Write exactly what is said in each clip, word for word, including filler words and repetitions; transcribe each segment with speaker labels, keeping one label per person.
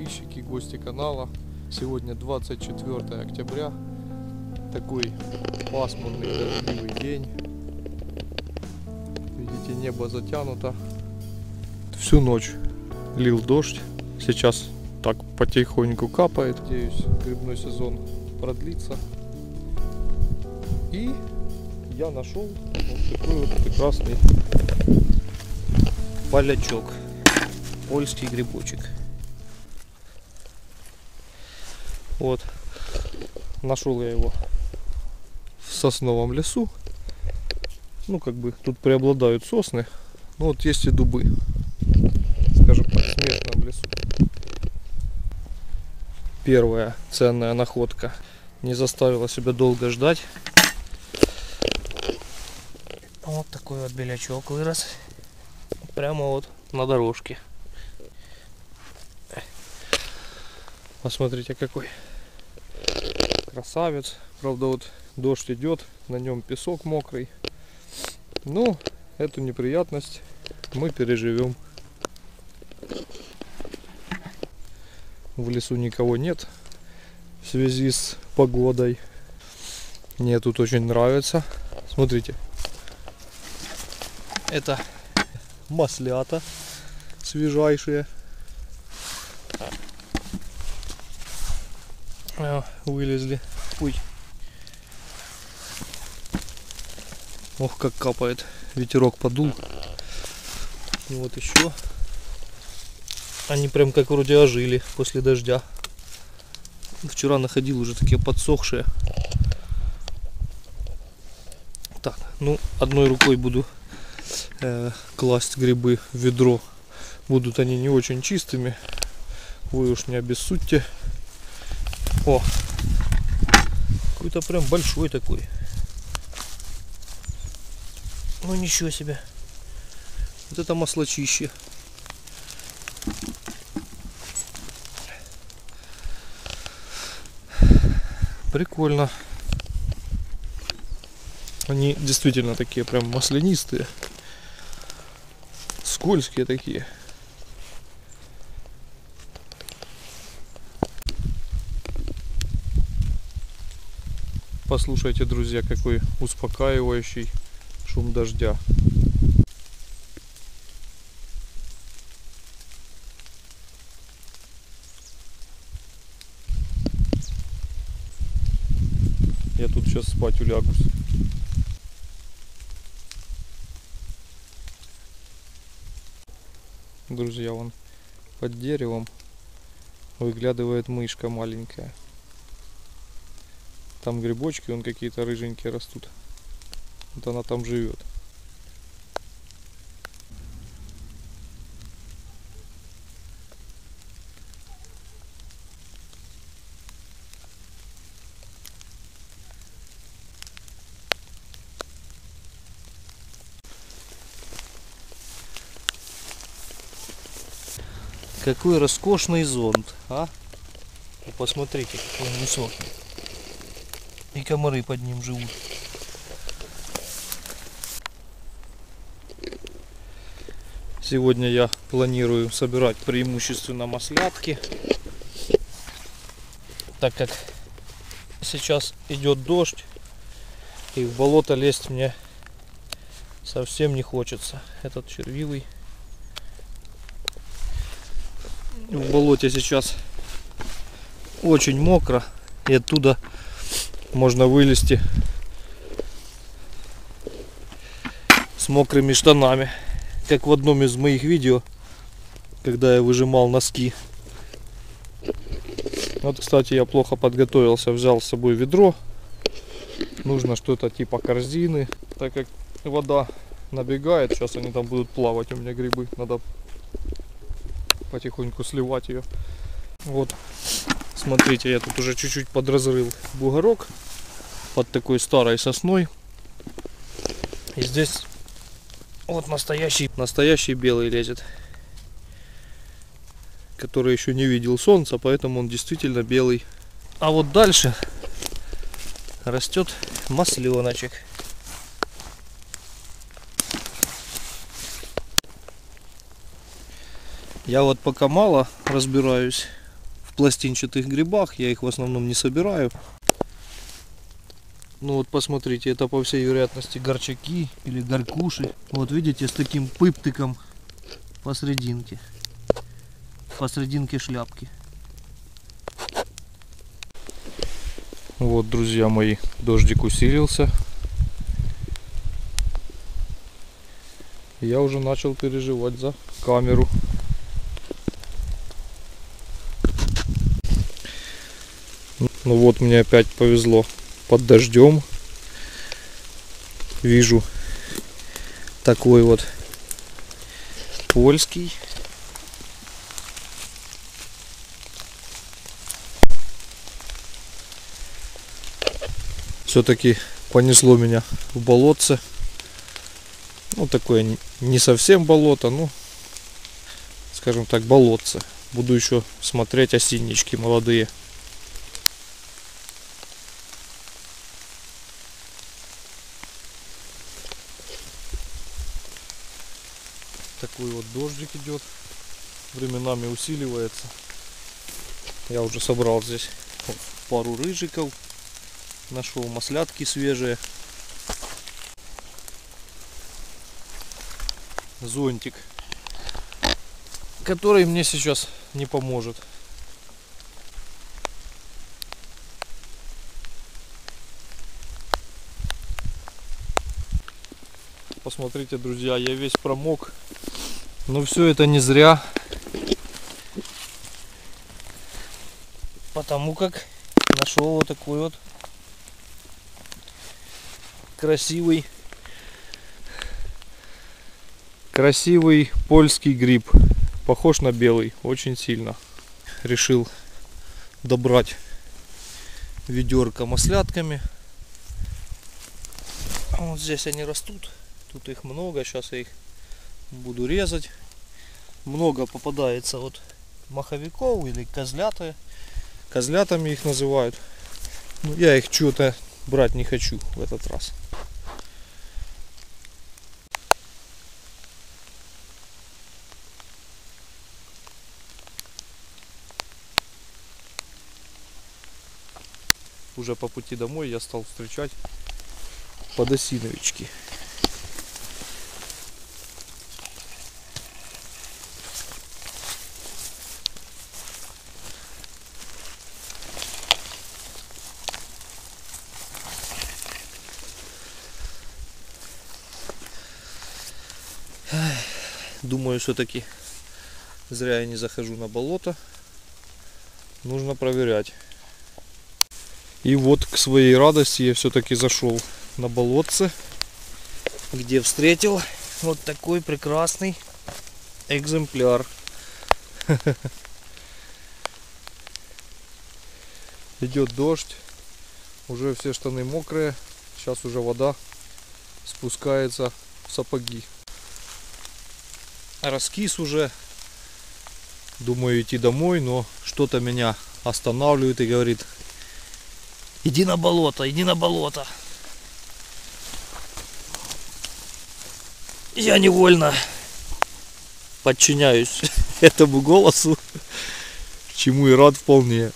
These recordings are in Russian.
Speaker 1: подписчики, гости канала. Сегодня двадцать четвёртое октября. Такой пасмурный, дождливый день. Видите, небо затянуто. Всю ночь лил дождь. Сейчас так потихоньку капает. Надеюсь, грибной сезон продлится. И я нашел вот такой вот прекрасный полячок. Польский грибочек. Вот. Нашел я его в сосновом лесу. Ну, как бы тут преобладают сосны. Ну, вот есть и дубы. Скажем так, в смертном лесу. Первая ценная находка. Не заставила себя долго ждать. Вот такой вот белячок вырос. Прямо вот на дорожке. Посмотрите, какой красавец. Правда, вот дождь идет, на нем песок мокрый. Но эту неприятность мы переживем. В лесу никого нет в связи с погодой. Мне тут очень нравится. Смотрите. Это маслята свежайшие. О, вылезли. Ой. Ох, как капает. Ветерок подул. И вот еще. Они прям как вроде ожили после дождя. Вчера находил уже такие подсохшие. Так, ну, одной рукой буду э, класть грибы в ведро. Будут они не очень чистыми. Вы уж не обессудьте. О, какой-то прям большой такой. Ну ничего себе. Вот это маслочище. Прикольно. Они действительно такие прям маслянистые. Скользкие такие. Послушайте, друзья, какой успокаивающий шум дождя. Я тут сейчас спать улягусь. Друзья, вон под деревом выглядывает мышка маленькая. Там грибочки, вон какие-то рыженькие растут. Вот она там живет. Какой роскошный зонт, а? Посмотрите, какой он высокий. И комары под ним живут. Сегодня я планирую собирать преимущественно маслятки, так как сейчас идет дождь и в болото лезть мне совсем не хочется. Этот червивый. В болоте сейчас очень мокро, и оттуда можно вылезти с мокрыми штанами, как в одном из моих видео, когда я выжимал носки. Вот, кстати, я плохо подготовился, взял с собой ведро. Нужно что-то типа корзины, так как вода набегает. Сейчас они там будут плавать, у меня грибы, надо потихоньку сливать ее. Вот, смотрите, я тут уже чуть-чуть подразрыл бугорок под такой старой сосной. И здесь вот настоящий, настоящий белый лезет, который еще не видел солнца, поэтому он действительно белый. А вот дальше растет масленочек. Я вот пока мало разбираюсь пластинчатых грибах. Я их в основном не собираю. Ну вот посмотрите, это по всей вероятности горчаки или горькуши. Вот видите, с таким пыптыком посрединке. Посрединке шляпки. Вот, друзья мои, дождик усилился. Я уже начал переживать за камеру. Ну вот, мне опять повезло. Под дождем вижу такой вот польский. Все-таки понесло меня в болотце. Ну, такое не совсем болото, ну, скажем так, болотце. Буду еще смотреть осиннички молодые. Такой вот дождик идет, временами усиливается. Я уже собрал здесь пару рыжиков, нашел маслятки свежие, зонтик, который мне сейчас не поможет. Посмотрите, друзья, я весь промок. Но все это не зря. Потому как нашел вот такой вот красивый красивый польский гриб. Похож на белый очень сильно. Решил добрать ведерко маслятками. Вот здесь они растут. Тут их много. Сейчас я их буду резать. Много попадается вот маховиков или козлята. Козлятами их называют. Но я их что-то брать не хочу в этот раз. Уже по пути домой я стал встречать подосиновички. Думаю, все-таки зря я не захожу на болото. Нужно проверять. И вот к своей радости я все-таки зашел на болотце, где встретил вот такой прекрасный экземпляр. Идет дождь, уже все штаны мокрые, сейчас уже вода спускается в сапоги. Раскис уже, думаю идти домой, но что-то меня останавливает и говорит: иди на болото, иди на болото. Я невольно подчиняюсь этому голосу, чему и рад вполне.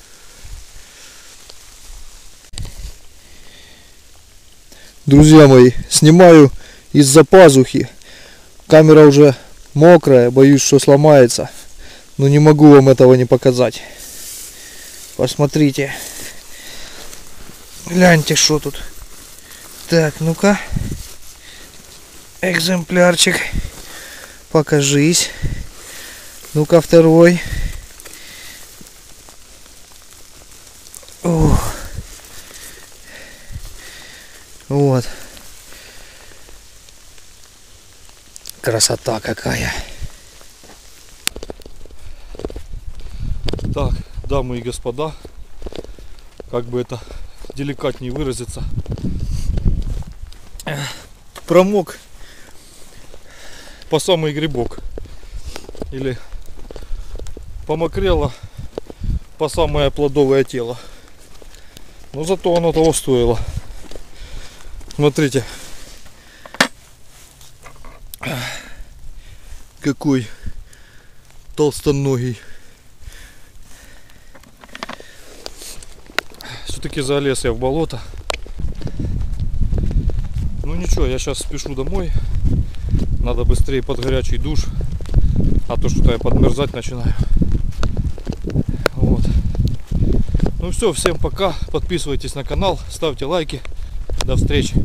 Speaker 1: Друзья мои, снимаю из-за пазухи. Камера уже мокрая, боюсь, что сломается. Но не могу вам этого не показать. Посмотрите. Гляньте, что тут. Так, ну-ка. Экземплярчик. Покажись. Ну-ка, второй. О. Вот. Красота какая. Так, дамы и господа, как бы это деликатнее выразиться, промок по самый грибок, или помокрело по самое плодовое тело, но зато оно того стоило. Смотрите, какой толстоногий. все-таки залез я в болото. Ну ничего, я сейчас спешу домой. Надо быстрее под горячий душ. А то что-то я подмерзать начинаю. Вот. Ну все, всем пока. Подписывайтесь на канал, ставьте лайки. До встречи.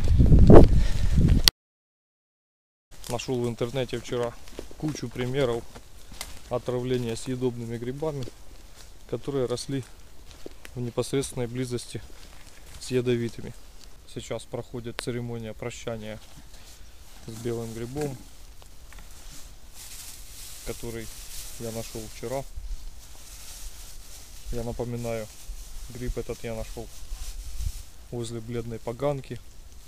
Speaker 1: Нашел в интернете вчера кучу примеров отравления съедобными грибами, которые росли в непосредственной близости с ядовитыми. Сейчас проходит церемония прощания с белым грибом, который я нашел вчера. Я напоминаю, гриб этот я нашел возле Бледной Поганки.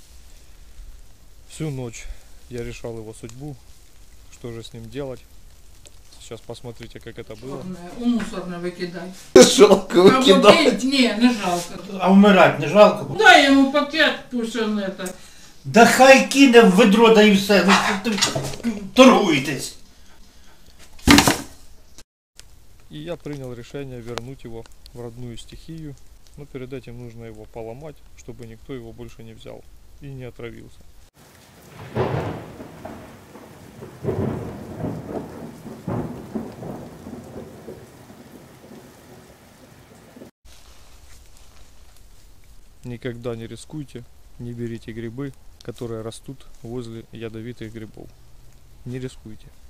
Speaker 1: Всю ночь я решал его судьбу, что же с ним делать. Сейчас посмотрите, как это было.
Speaker 2: У мусорно викидай.
Speaker 3: Жалко викидать.
Speaker 2: Не, не жалко.
Speaker 3: А вмирати не жалко?
Speaker 2: Дай йому пакет, пусть он это.
Speaker 3: Да хай кине в ведро, да і все. Ну, ти- торгуйтесь.
Speaker 1: И я принял решение вернуть его в родную стихию. Но перед этим нужно его поломать, чтобы никто его больше не взял и не отравился. Никогда не рискуйте, не берите грибы, которые растут возле ядовитых грибов. Не рискуйте.